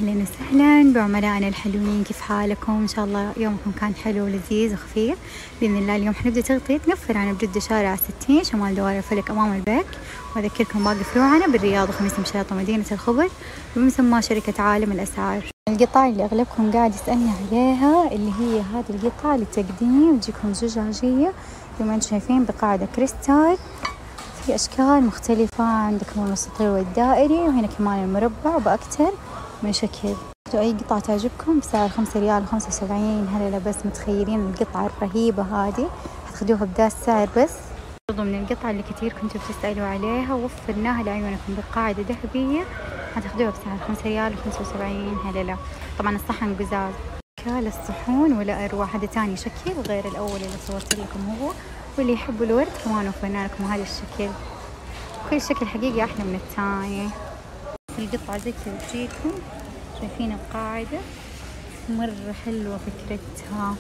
أهلا وسهلا بعملائنا الحلوين، كيف حالكم؟ إن شاء الله يومكم كان حلو ولذيذ وخفيف بإذن الله. اليوم حنبدأ تغطية نفر عن بجدة شارع 60 شمال دوار الفلك أمام البك، وأذكركم باقي فروعنا بالرياض وخميس مشيط ومدينة الخبر بمسمى شركة عالم الأسعار. القطع اللي أغلبكم قاعد يسألني عليها اللي هي هذه القطعة للتقديم، تجيكم زجاجية زي ما انتم شايفين بقاعدة كريستال في أشكال مختلفة، عندكم المستطيل والدائري وهنا كمان المربع وبأكتر من شكل. أي قطعة تعجبكم بسعر 5 ريال و75 هلا بس. متخيلين القطعة الرهيبة هذه حتاخدوها بدا السعر بس. برضو من القطعة اللي كتير كنتوا بتسألوا عليها وفرناها لعيونكم بقاعدة ذهبية، حتاخدوها بسعر 5 ريال و75 هلا. طبعا الصحن قزاز، كال الصحون ولا أروع، هذا تاني شكل غير الأول اللي صورت لكم هو. واللي يحبوا الورد كمان وفرنا لكم هذا الشكل، كل شكل حقيقي أحلى من الثاني. القطعة زي كذا تجيكم، شايفين القاعدة مرة حلوة فكرتها.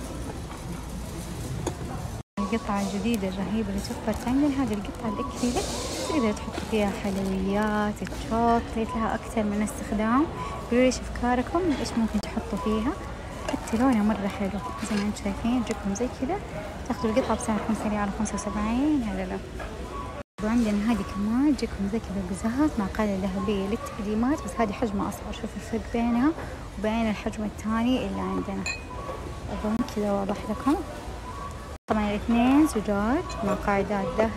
القطعة الجديدة الرهيبة اللي توفرت عندنا هذه القطعة الأكريليك، تقدر تحط فيها حلويات، الشوكليت، لها أكثر من استخدام. قولوا لي إيش أفكاركم، إيش ممكن تحطوا فيها. حتى لونها مرة حلو زي ما انتم شايفين، تجيكم زي كذا تاخذوا القطعة بسعر 5 ريال و75 هلا. وعندنا هذه كمان تجيكم زي كذا قزاز مع قاعدة ذهبية للتقديمات، بس هذه حجمها أصغر. شوفوا الفرق بينها وبين الحجم الثاني اللي عندنا، أظن كذا واضح لكم. طبعا الاثنين زجاج مع قاعدات ذهب.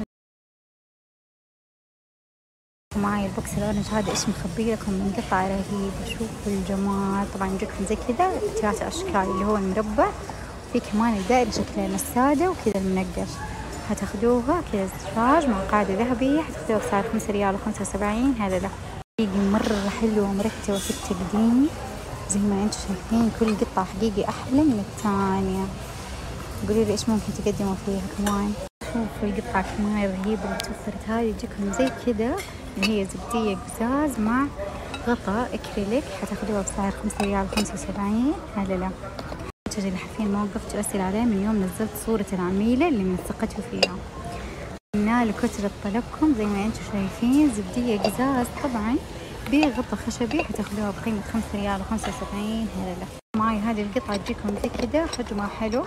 ومعي البوكس الأورنج هذا إيش مخبي لكم من قطعة رهيبة. شوفوا الجمال. طبعا يجيكم زي كذا 3 أشكال، اللي هو المربع، في كمان الدائري شكلين السادة وكذا المنقش. هتاخدوها كذا زجاج مع قاعدة ذهبية، هتاخدوها بسعر 5 ريال و75 هذا له. حقيقي مرة حلوة ومرتبة في التقديم زي ما انتم شايفين، كل قطعة حقيقي أحلى من الثانية. قولوا لي إيش ممكن تقدموا فيها كمان. شوفوا القطعة كمان الرهيبة اللي توفرت هذه، تجيكم زي كذا اللي هي زبدية قزاز مع غطاء أكريليك، حتاخدوها بسعر 5 ريال و75 هذا له. اللي حرفيا ما وقفت أسأل عليه من يوم نزلت صورة العميلة اللي منسقته فيها. قلنا لكثرة طلبكم زي ما انتم شايفين زبدية قزاز طبعا بغطاء خشبي، حتاخدوها بقيمة 5 ريال و75 هلا. معي هذه القطعة تجيكم زي كذا حجمها حلو،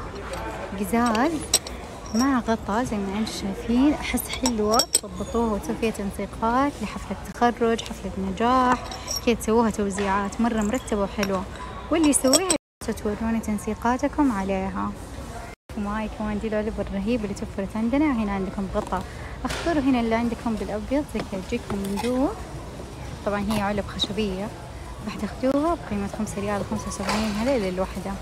قزاز مع غطاء زي ما انتم شايفين. أحس حلوة تضبطوها وتسوي فيها تنسيقات لحفلة تخرج، حفلة نجاح كذا، تسووها توزيعات مرة مرتبة وحلوة. واللي يسويها توروني تنسيقاتكم عليها. ومعي كمان دي العلب الرهيبة اللي توفرت عندنا. هنا عندكم بغطاء أخضر وهنا اللي عندكم بالأبيض زي كذا تجيكم من جوا. طبعا هي علب خشبية، راح تاخدوها بقيمة 5 ريال و75 هذا للوحدة.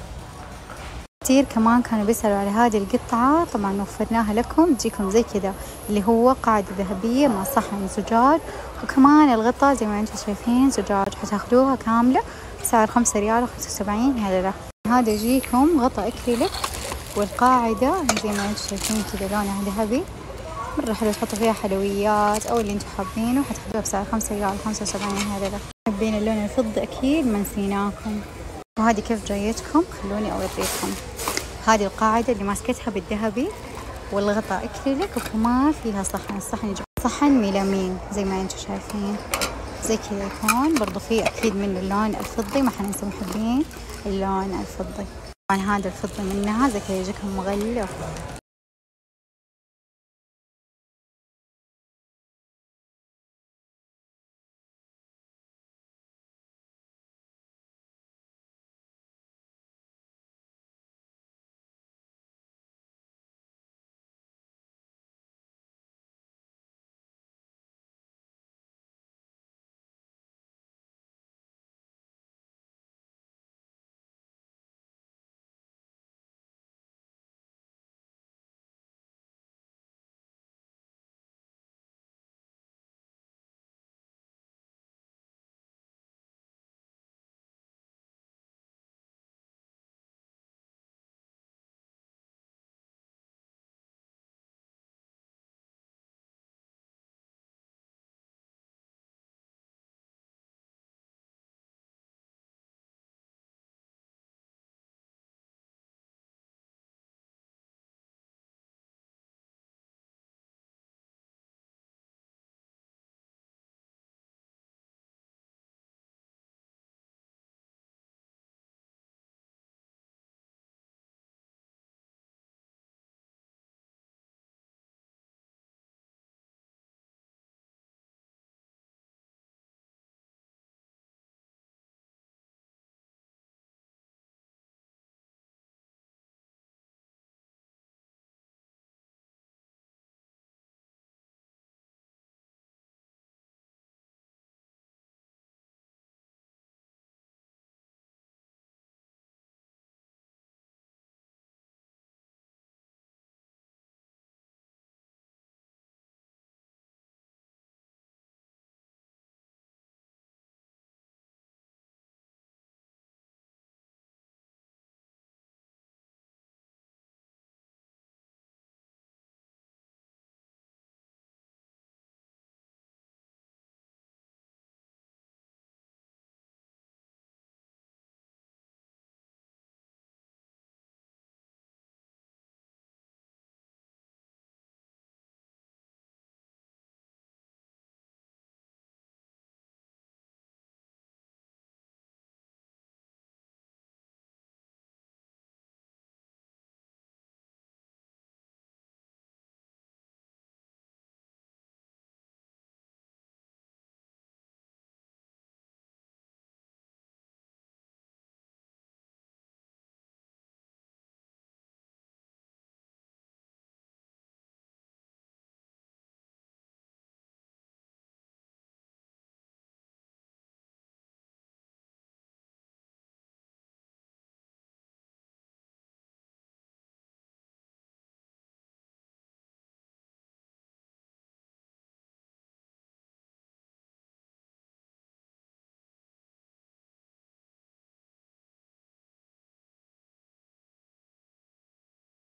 كتير كمان كانوا بيسألوا على هذه القطعة، طبعا وفرناها لكم. تجيكم زي كذا اللي هو قاعدة ذهبية مع صحن زجاج، وكمان الغطاء زي ما انتم شايفين زجاج، حتاخدوها كاملة بسعر 5 ريال و75 هذا له. هذا يجيكم غطاء أكريليك والقاعدة زي ما انتم شايفين كذا لونها ذهبي، مرة حلو تحطوا فيها حلويات أو اللي انتم حابينه، حتاخدوها بسعر 5 ريال و75 هذا له. حابين اللون الفضي أكيد ما نسيناكم. وهذه كيف جايتكم، خلوني أوريكم. هذه القاعدة اللي ماسكتها بالذهبي والغطاء أكريليك، وكمان فيها صحن. الصحن يجي صحن ميلامين زي ما انتم شايفين زي كذا يكون. برضو فيه أكيد من اللون الفضي، ما حننسى محبين اللون الفضي. طبعا هذا الفضي منها زي كذا يجيكم مغلف.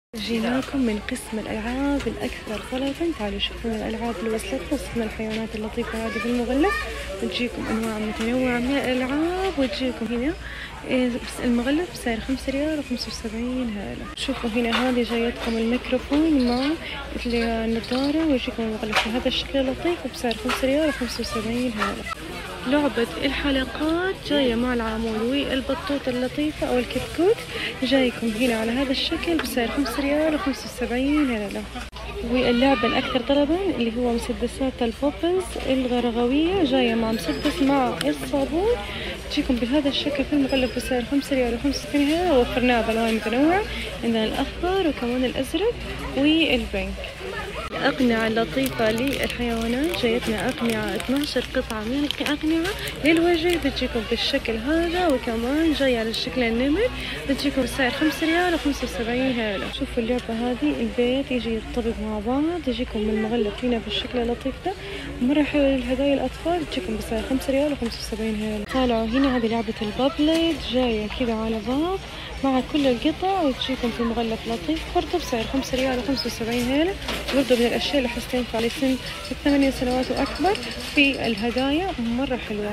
جيناكم من قسم الألعاب الأكثر طلبا. تعالوا شوفون الألعاب اللي وصلت وصلنا الحيوانات اللطيفة هذه بالمغلف، وتجيكم أنواع متنوعة من الألعاب، وتجيكم هنا بس المغلف بسعر 5 ريال و75 هالة. شوفوا هنا هذه جايتكم الميكروفون مع النظارة، ويجيكم المغلف بهذا الشكل اللطيف بسعر 5 ريال و75 هالة. لعبة الحلقات جاية مع العامول والبطوطة اللطيفة أو الكتكوت، جايكم هنا على هذا الشكل بسعر 5 ريال و75 هالة. واللعبة الأكثر طلبا اللي هو مسدسات البوبلز الغرغوية، جاية مع مسدس مع الصابون، تجيكم بهذا الشكل في المغلف بسعر 5 ريال و75 هالة. وفرناها بألوان متنوعة، عندنا الأخضر وكمان الأزرق والبنك. الأقنعة اللطيفة للحيوانات، جايتنا أقنعة 12 قطعة من الأقنعة للوجه، بتجيكم بالشكل هذا، وكمان جاي على الشكل النمر، بتجيكم بسعر 5 ريال و75 هالة. شوفوا اللعبة هذه، البيت يجي يرتبط مع بعض، يجيكم بالمغلف هنا بالشكل اللطيف ده، مرة حلوة للهدايا الأطفال، بتجيكم بسعر 5 ريال و75 هالة. طالعوا هنا هذه لعبة البابليد، جاية كذا على باب مع كل القطع، وتجيكم في مغلف لطيف برضه بسعر 5 ريال و75 هالة. برضه من الأشياء اللي حستنفع لسن 8 سنوات وأكبر في الهدايا، مرة حلوة.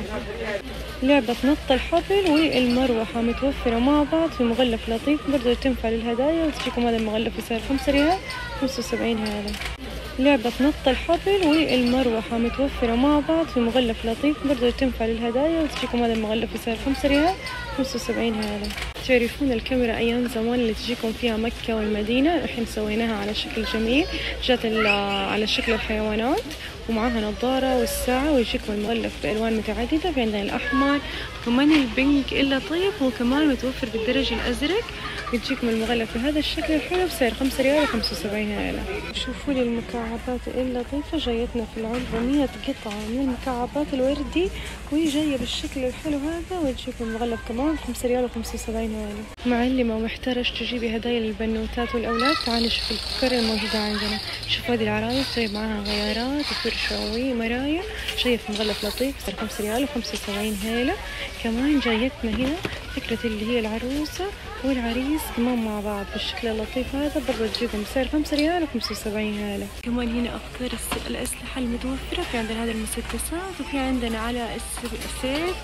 لعبة نط الحبل والمروحة متوفرة مع بعض في مغلف لطيف، برضه تنفع للهدايا، وتجيكم هذا المغلف بسعر 5 ريال و75 هالة. لعبة نط الحبل والمروحة متوفرة مع بعض في مغلف لطيف، برضه تنفع للهدايا، وتجيكم هذا المغلف بسعر 5 ريال و75 هالة. تعرفون الكاميرا أيام زمان اللي تجيكم فيها مكة والمدينة، الحين سويناها على شكل جميل، جات على شكل الحيوانات ومعها نظارة والساعة، ويجيكم المغلف بألوان متعددة، في عندنا الأحمر وكمان البنك اللطيف، وكمان متوفر بالدرجة الأزرق، يجيكم المغلف بهذا الشكل الحلو بسعر 5 ريال و75 هالة. شوفوا لي المكعبات اللطيفة، جايتنا في العلبة 100 قطعة من المكعبات الوردي، وهي جاية بالشكل الحلو هذا، وتجيكم المغلف كمان 5 ريال و75 هالة. معلمة ومحتارة ايش تجيبي هدايا للبنوتات والأولاد، تعالوا شوفوا الفكرة الموجودة عندنا. شوفوا هذه العرايس جايب معاها غيارات وفرشة ومراية، جاية في مغلف لطيف بسعر 5 ريال و75 هالة. كمان جايتنا هنا فكرة اللي هي العروسة والعريس كمان مع بعض بالشكل اللطيف هذا، برضه تجيكم بسعر 5 ريال و75 هالة. كمان هنا أفكار الأسلحة المتوفرة، في عندنا هذا المسدسات، وفي عندنا على السيف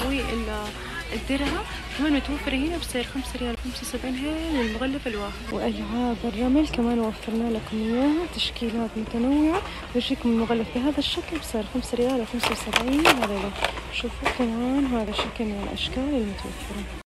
والدرع كمان متوفرة هنا بسعر 5 ريال و75 هالة للمغلف الواحد. وألعاب الرمل كمان وفرنا لكم إياها، تشكيلات متنوعة، ويجيكم المغلف بهذا الشكل بسعر 5 ريال و75 هالة. شوفوا كمان هذا شكل من الأشكال المتوفرة.